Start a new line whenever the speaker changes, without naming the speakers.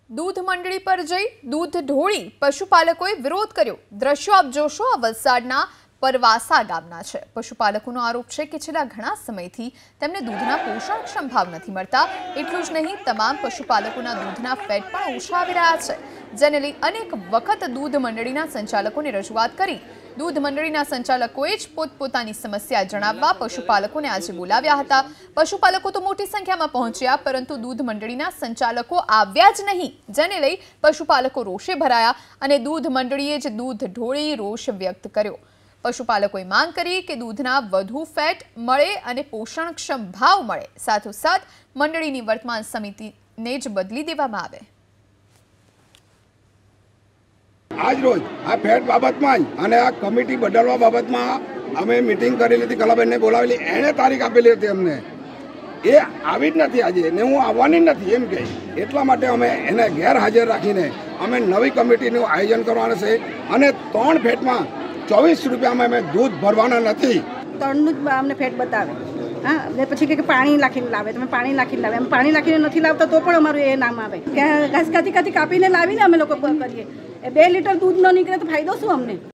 दूध मंडળી पर जई दूध ढोળી पशुपालकोए विरोध कर्यो। दृश्यो आप जोशो आ वलसाडना परवासा गामना छे। पशुपालकोनो आरोप छे के छेल्ला घणा समयथी तेमने दूधना पोषणक्षम भाव नथी मळता। એટલું જ નહીં, તમામ પશુપાલકોના दूधना फेट पण ओछा આવી રહ્યા છે, જેને લઈ અનેક વખત दूध મંડળીના સંચાલકોને રજૂઆત કરી। दूध મંડળીના સંચાલકોએ જ પોતપોતાની સમસ્યા જણાવવા પશુપાલકોને આજે બોલાવ્યા હતા। પશુપાલકો તો મોટી સંખ્યામાં પહોંચ્યા, પરંતુ दूध મંડળીના સંચાલકો આવ્યા જ નહીં, જેને લઈ પશુપાલકો રોષે ભરાયા અને दूध મંડળીએ જ दूध ઢોળી રોષ વ્યક્ત કર્યો। પશુપાલકોએ માંગ કરી કે दूधना વધુ ફેટ મળે અને પોષણક્ષમ ભાવ મળે, સાથોસાથ મંડળીની વર્તમાન સમિતિને જ બદલી દેવામાં આવે।
आज रोज आ फेट बाबत में अने आ कमिटी बदलवा बाबत में अमे मीटिंग करेली थी। कलाबेन ने बोलावेली, एने तारीख आपेली हती अमने, ए आवी ज नथी आजे ने हूँ आववानी नथी एम कहे। एटला माटे अमे एने गैरहाजर राखीने अमे नवी कमिटीनुं आयोजन करवानुं छे अने 3 फेटमां 24 રૂપિયામાં અમે दूध भरवाना નથી।
3નું જ અમને ફેટ બતાવે। हाँ, ने પછી કે પાણી નાખીને લાવે, તમે પાણી નાખીને લાવે, અમે પાણી નાખીને નથી લાવતા તો પણ અમારું એ નામ આવે કે ઘાસ કાતી કાપીને લાવીને અમે લોકો કરીએ। 2 લીટર दूध ન નીકળે તો ફાયદો શું અમને?